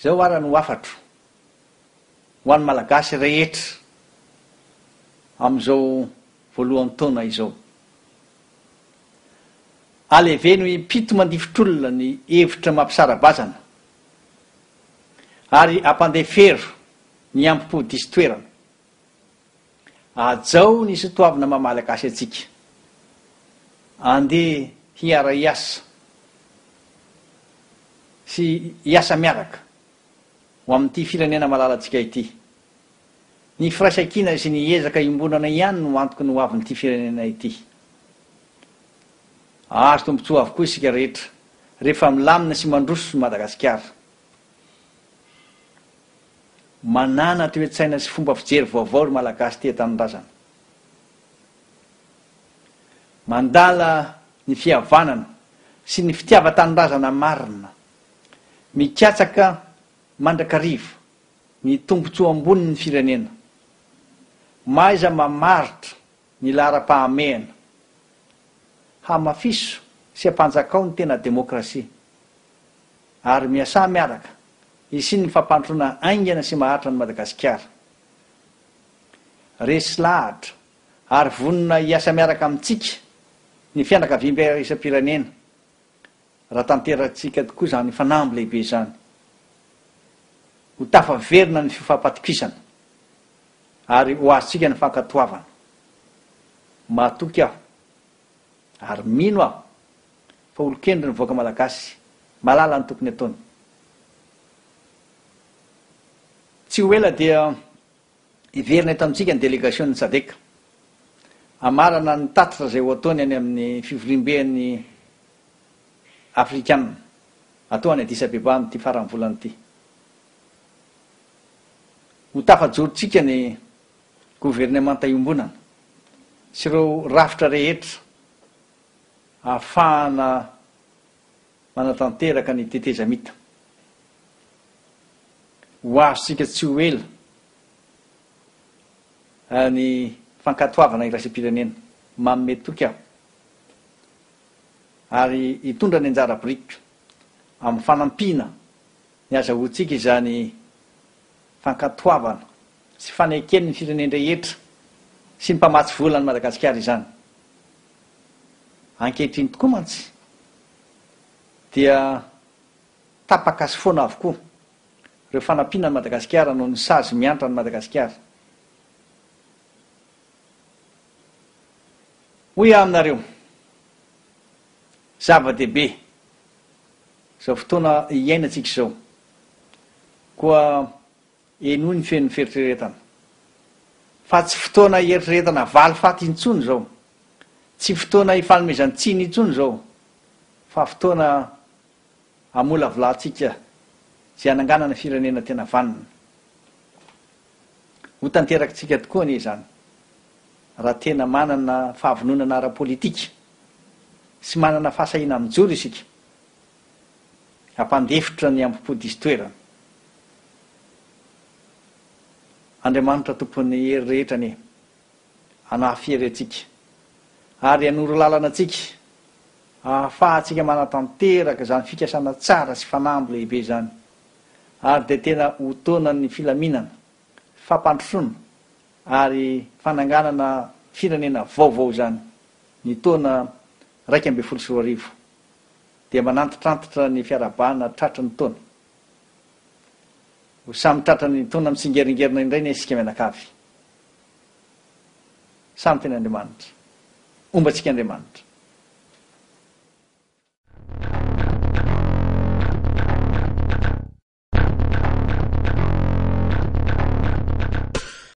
zao ara no afatro ho an'ny malagasy rehetra am'izao voalohan'ny taona izao. Aleve no impito mandifotr'olona ny hevitra mampisara-bazana ary ampandefero ny ampo disy toerana. Ajao ny sotoavina mamalagasy atsika. Andeha hiara iasa sy iasa miaraka ho amin'ity firenena malalatsika ity. Ny firaisankina sy ny ezaka iombonana ihany no antoky no avin'ity firenena ity. Azo tombontsoa avokoa isika rehetra rehefa milamina sy mandroso Madagasikara. Manana toe-tsaina sy fomba fijery vaovao ry malagasy ty tanindrazana. Mandala ny fihavanana sy ny fitiava-tanindrazana marina. Mikatsaka mandrakariva ny tombontsoa ambony ny firenena. Maiza mamaritra ny lara-pahamehana. Hamafiso sy ampanjakao ny tena demokrasia. Ary miasa miaraka isin ny fampandroana aingana sy maharitra ny Madagasikara. Resy lahatra ary vonona iasa miaraka amintsika ny fianakaviam-be isam-pirenena. Raha tanteratsika tokoa zany fanamby lehibe zany. Ho tafaverina ny fifampatokisana ary ho azontsika ny fankatoavana. Matoky aho ary mino aho fa olokendry ny voaka malagasy malala ny tokony ataony. Tsy ho ela dia iverina eto amintsika ny délégation-ny SADC. Amarana ny tatitra zay ho ataony any amin'ny fivorimbean'ny Afrikana atao any Addis Abeba amin'ity faran'ny volana ity. Ho tafajorotsika ny gouvernemanta iombonana sy ireo rafitra rehetra ahafahana manatanteraka ny tetezamita. Ho azontsika tsy ho ela ny fankatoavana iraisam-pirenena. Manome toky aho ary hitondra ny anjara biriky amin'ny fanampina ny azahoantsika izany fankatoavana sy fanekeny ny firenena rehetra sy ny mpamatsy vola ny Madagasikara izany. Ankehitriny tokoa mantsy dia tapaka sy foana avokoa ireo fanampina ny Madagasikara noho ny sazy miantra ny Madagasikara. Hoy aminareo, zava-dehibe zao fotoana iainantsika izao koa enoy ny fen'ny fieritreretana. Fa tsy fotoana hieritreretana valifaty intsony zao. Tsy fotoana hifanomezan-tsiny intsony zao. Fa fotoana amolavolantsika zay ananganana firenena tena vanina. Ho tanterakitsika tokoa anie zany. Raha tena manana fahavononana ara-politika sy manana fahasahina mijoro isika. Hampandefitra ny ampo disy toerana. Andriamanitra tompon'ny hery rehetra anie anafiry atsika ary anoro lalana atsika ahafahantsika manatanteraka zany fikasana tsara sy fanamby lehibe zany. Ary de tena ho taonany filaminana, fampandrosoana ary fananganana firenena vaovao zany. Ny taona 2012 dia manantitrantitra ny fiarabana tratra ny taona. Ho samy tratra ny taona mitsingeringerina indray ny isika mianakavy. Samy teny Andriamanitra. Ombantsika Andriamanitra.